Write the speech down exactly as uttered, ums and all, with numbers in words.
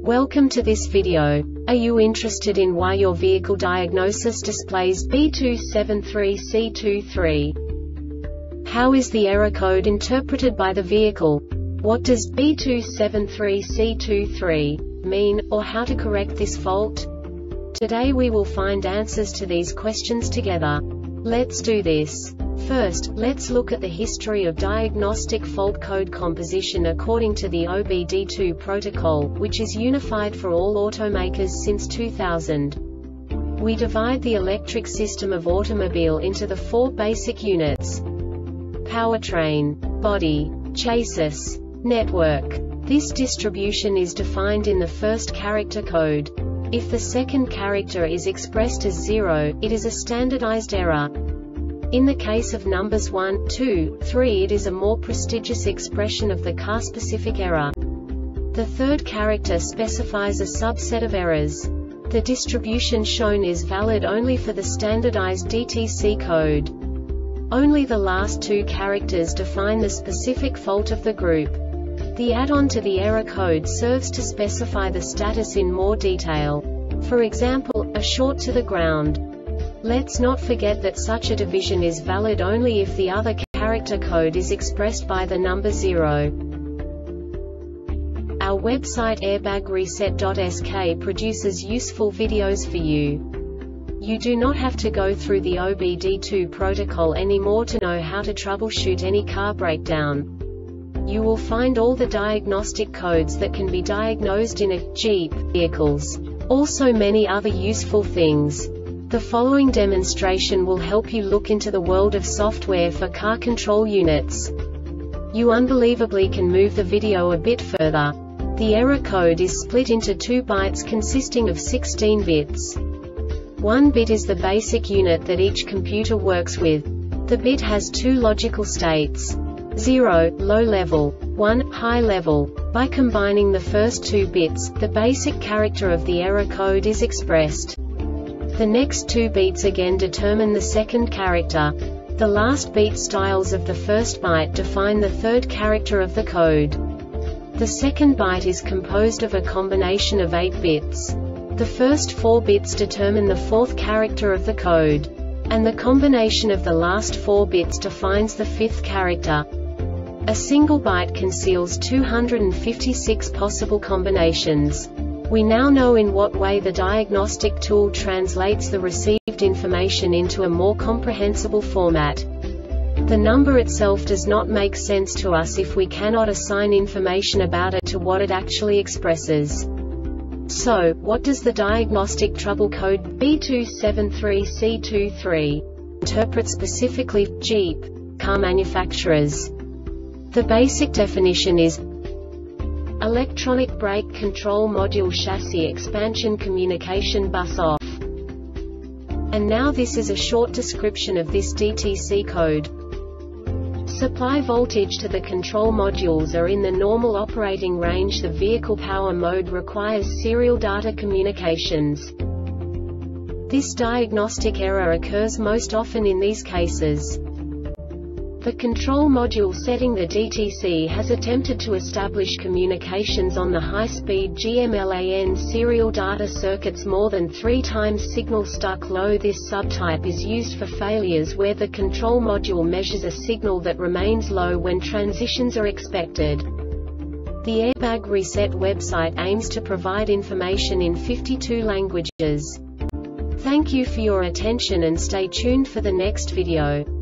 Welcome to this video. Are you interested in why your vehicle diagnosis displays B two seven three C two three? How is the error code interpreted by the vehicle? What does B two seven three C two three mean, or how to correct this fault? Today we will find answers to these questions together. Let's do this. First, let's look at the history of diagnostic fault code composition according to the O B D two protocol, which is unified for all automakers since two thousand. We divide the electric system of automobile into the four basic units: powertrain, body, chassis, network. This distribution is defined in the first character code. If the second character is expressed as zero, it is a standardized error. In the case of numbers one, two, three, it is a more prestigious expression of the car-specific error. The third character specifies a subset of errors. The distribution shown is valid only for the standardized D T C code. Only the last two characters define the specific fault of the group. The add-on to the error code serves to specify the status in more detail. For example, a short to the ground. Let's not forget that such a division is valid only if the other character code is expressed by the number zero. Our website airbag reset dot S K produces useful videos for you. You do not have to go through the O B D two protocol anymore to know how to troubleshoot any car breakdown. You will find all the diagnostic codes that can be diagnosed in a Jeep vehicles. Also many other useful things. The following demonstration will help you look into the world of software for car control units. You unbelievably can move the video a bit further. The error code is split into two bytes consisting of sixteen bits. One bit is the basic unit that each computer works with. The bit has two logical states: zero, low level, one, high level. By combining the first two bits, the basic character of the error code is expressed. The next two beats again determine the second character. The last beat styles of the first byte define the third character of the code. The second byte is composed of a combination of eight bits. The first four bits determine the fourth character of the code. And the combination of the last four bits defines the fifth character. A single byte conceals two hundred fifty-six possible combinations. We now know in what way the diagnostic tool translates the received information into a more comprehensible format. The number itself does not make sense to us if we cannot assign information about it to what it actually expresses. So, what does the diagnostic trouble code B two seven three C two three interpret specifically for Jeep car manufacturers? The basic definition is electronic brake control module chassis expansion communication bus off. And now this is a short description of this D T C code. Supply voltage to the control modules are in the normal operating range. The vehicle power mode requires serial data communications. This diagnostic error occurs most often in these cases. The control module setting the D T C has attempted to establish communications on the high-speed G M LAN serial data circuits more than three times signal stuck low. This subtype is used for failures where the control module measures a signal that remains low when transitions are expected. The Airbag Reset website aims to provide information in fifty-two languages. Thank you for your attention and stay tuned for the next video.